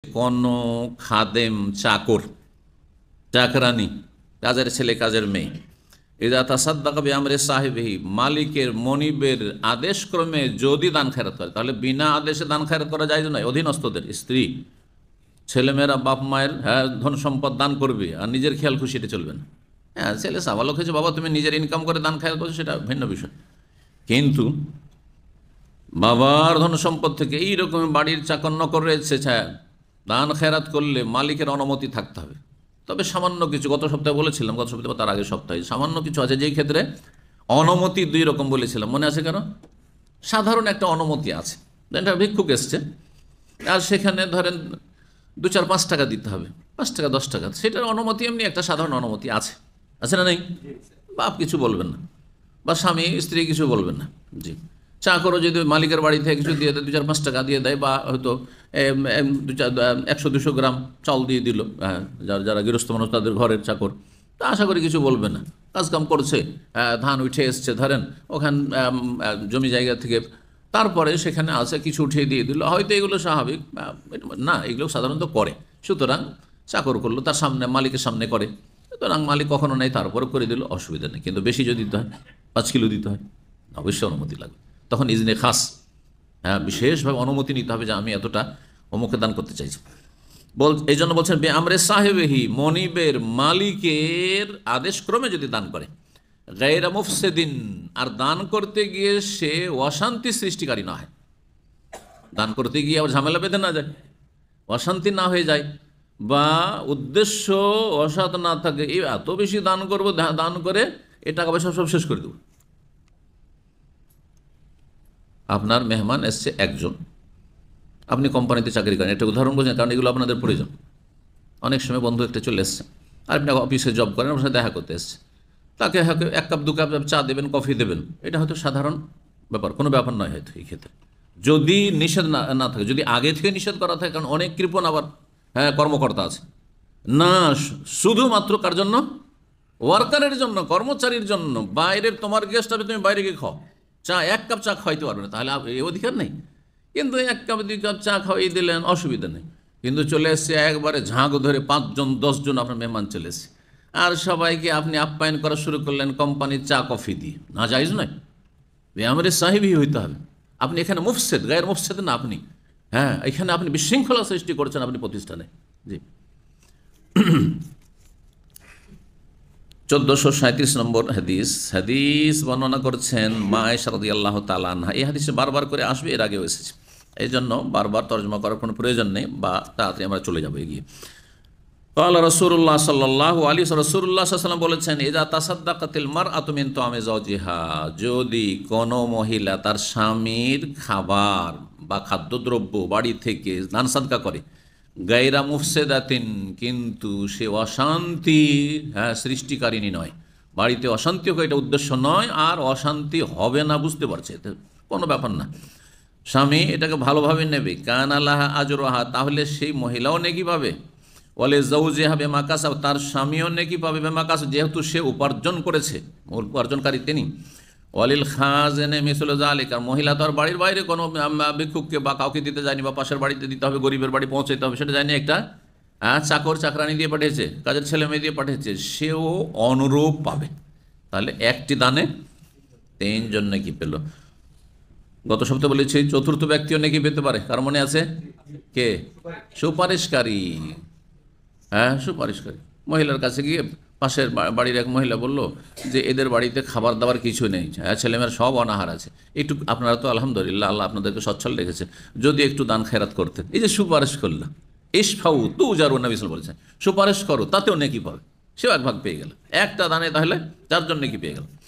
কোনো খাদেম, চাকর, চাকরানি, কাজের ছেলে কাজের মেয়ে, ইযা তাসাদ্দাকা বিআমরি সাহিবিহি, মালিকের মনিবের আদেশক্রমে যদি দান খেরাত করে, তাহলে বিনা আদেশে দান খেরাত করা যায় নয়। অধীনস্থদের স্ত্রী, ছেলেমেয়েরা বাপ মায়ের ধন সম্পদ দান করবে আর নিজের খেয়াল খুশিতে চলবে না। হ্যাঁ, ছেলে সাবালক হয়েছে, বাবা তুমি নিজের ইনকাম করে দান খেয়াল করছো, সেটা ভিন্ন বিষয়। কিন্তু বাবার ধন সম্পদ থেকে এইরকম বাড়ির চাকর নকর রয়েছে, দান খেরাত করলে মালিকের অনুমতি থাকতে হবে। তবে সামান্য কিছু, গত সপ্তাহে বলেছিলাম, গত সপ্তাহে তার আগের সপ্তাহে সামান্য কিছু আছে যেই ক্ষেত্রে অনুমতি দুই রকম বলেছিলাম, মনে আছে কেন? সাধারণ একটা অনুমতি আছে, এটা ভিক্ষুক এসছে আর সেখানে ধরেন 2-4-5 টাকা দিতে হবে, 5 টাকা 10 টাকা, সেটার অনুমতি এমনি একটা সাধারণ অনুমতি আছে, আছে না নেই? বাপ কিছু বলবেন না বা স্বামী স্ত্রী কিছু বলবেন না। জি, চাকরও যদি মালিকের বাড়ি থেকে কিছু দিয়ে দেয়, 2-4-5 টাকা দিয়ে দেয়, বা হয়তো 100-200 গ্রাম চাল দিয়ে দিল, যারা গৃহস্থ মানুষ তাদের ঘরের চাকর, তা আশা করি কিছু বলবে না। কাজকাম করছে, ধান উঠে এসছে ধরেন ওখান জমি জায়গা থেকে, তারপরে সেখানে আছে কিছু উঠিয়ে দিয়ে দিল, হয়তো এগুলো স্বাভাবিক না, এগুলো সাধারণত করে। সুতরাং চাকর করলো তার সামনে, মালিকের সামনে করে, সুতরাং মালিক কখনো নেই, তারপরে করে দিল, অসুবিধা নেই। কিন্তু বেশি যদি দিতে হয়, 5 কিলো দিতে হয়, অবশ্যই অনুমতি লাগবে, তখন ইজনে খাস, বিশেষভাবে অনুমতি নিতে হবে যে আমি এতটা অমুকে দান করতে চাইছি। এই জন্য বলছেন বিআমরি সাহিবিহি, মনিবের মালিকের আদেশক্রমে যদি দান করে, গায়রা মুফসিদিন, আর দান করতে গিয়ে সে অশান্তি সৃষ্টিকারী না হয়, দান করতে গিয়ে আবার ঝামেলা বেঁধে না যায়, অশান্তি না হয়ে যায়, বা উদ্দেশ্য অসৎ না থাকে, এই এত বেশি দান করব, দান করে এ টাকা পয়সা সব শেষ করে দেব। আপনার মেহমান এসছে একজন, আপনি কোম্পানিতে চাকরি করেন, একটা উদাহরণ বলছেন কারণ এগুলো আপনাদের প্রয়োজন। অনেক সময় বন্ধু একটা চলে এসছে, আর আপনি অফিসে জব করেন, আপনার সাথে দেখা করতে এসছে, তাকে হয়তো 1 কাপ 2 কাপ চা দেবেন, কফি দেবেন, এটা হয়তো সাধারণ ব্যাপার, কোনো ব্যাপার নয় হয়তো এই ক্ষেত্রে, যদি নিষেধ না থাকে, যদি আগে থেকে নিষেধ করা থাকে। কারণ অনেক কৃপণ আবার কর্মকর্তা আছে, না শুধুমাত্র কার জন্য? ওয়ার্কারের জন্য, কর্মচারীর জন্য, বাইরের তোমার গেস্ট হবে, তুমি বাইরে গিয়ে খাও, 1 কাপ চা খাওয়াইতে পারবে না, তাহলে এই অধিকার নেই। কিন্তু 1 কাপ 2 কাপ চা খাওয়াই দিলেন, অসুবিধা নেই। কিন্তু চলে এসছে একবারে ঝাঁক ধরে 5 জন 10 জন আপনার মেহমান চলে এসছে, আর সবাইকে আপনি আপ্যায়ন করা শুরু করলেন কোম্পানির চা কফি দিয়ে, না জায়েজ নয়, বিআমরি সাহিবিহি হইতে হবে। আপনি এখানে মুফসিদ, গায়ের মুফসিদ না আপনি, এখানে আপনি বিশৃঙ্খলা সৃষ্টি করছেন আপনি প্রতিষ্ঠানে। জি, 1437 নম্বর হাদিস বর্ণনা করছেন মা আয়েশা রাদিয়াল্লাহু তাআলা আনহা। এই হাদিসে বারবার করে আসবে, এর আগেও এসেছে, এই জন্য বারবার তর্জমা করার কোনো প্রয়োজন নেই, বা তাড়াতাড়ি আমরা চলে যাবো এগিয়ে। ক্বালা রাসূলুল্লাহ সাল্লাল্লাহু আলাইহি ওয়াসাল্লাম, রাসূলুল্লাহ সাল্লাল্লাহু আলাইহি ওয়াসাল্লাম বলেছেন, ইযা তাসাদ্দাকাতিল মারআতু মিন তুআমি যাওজিহা, যদি কোনো মহিলা তার স্বামীর খাবার বা খাদ্যদ্রব্য বাড়ি থেকে দান সাদকা করে, গায়রা মুফসিদাতিন, কিন্তু সে অশান্তি সৃষ্টিকারিণী নয়, বাড়িতে অশান্তি হোক এটা উদ্দেশ্য নয়, আর অশান্তি হবে না বুঝতে পারছে, কোনো ব্যাপার না, স্বামী এটাকে ভালোভাবে নেবে, কানা লাহা আজরুহা, তাহলে সেই মহিলাও নেকি পাবে, ওয়ালে যাওজিহা বিমা কাসাব, তার স্বামীও নেকি পাবে বিমা কাসাব, যেহেতু সে উপার্জন করেছে, উপার্জনকারী তিনি, ওয়ালিল খাজিনি মিসলু যালিকা, মহিলা তো আর বাড়ির বাইরে কোনো ভিক্ষুককে বা কাউকে দিতে যায়নি, বা পাশের বাড়িতে দিতে হবে, গরিবের বাড়ি পৌঁছাতে হবে, সেটা যায়নি, একটা চাকর চাকরানি দিয়ে পাঠিয়েছে, কাজের ছেলে মেয়ে দিয়ে পাঠিয়েছে, সেও অনুরূপ পাবে। তাহলে একটি দানে 3 জন নেকি পেল। গত সপ্তাহে বলেছি চতুর্থ ব্যক্তিও নেকি পেতে পারে, কার মনে আছে? কে? সুপারিশকারী, সুপারিশকারী। মহিলার কাছে গিয়ে পাশের বাড়ির এক মহিলা বলল যে এদের বাড়িতে খাবার দাবার কিছু নেই, ছেলেমেয়ের সব অনাহার আছে, একটু আপনারা তো আলহামদুলিল্লাহ আল্লাহ আপনাদেরকে সচ্ছল রেখেছে, যদি একটু দান খেরাত করতেন। এই যে সুপারিশ করলো, ইশফাউ তুজারু, নবী সাল্লাল্লাহু আলাইহি ওয়াসাল্লাম বলেছেন সুপারিশ করো, তাতেও নেকি পাবে, সেও 1 ভাগ পেয়ে গেল, একটা দানে তাহলে 4 জন নেকি পেয়ে গেল।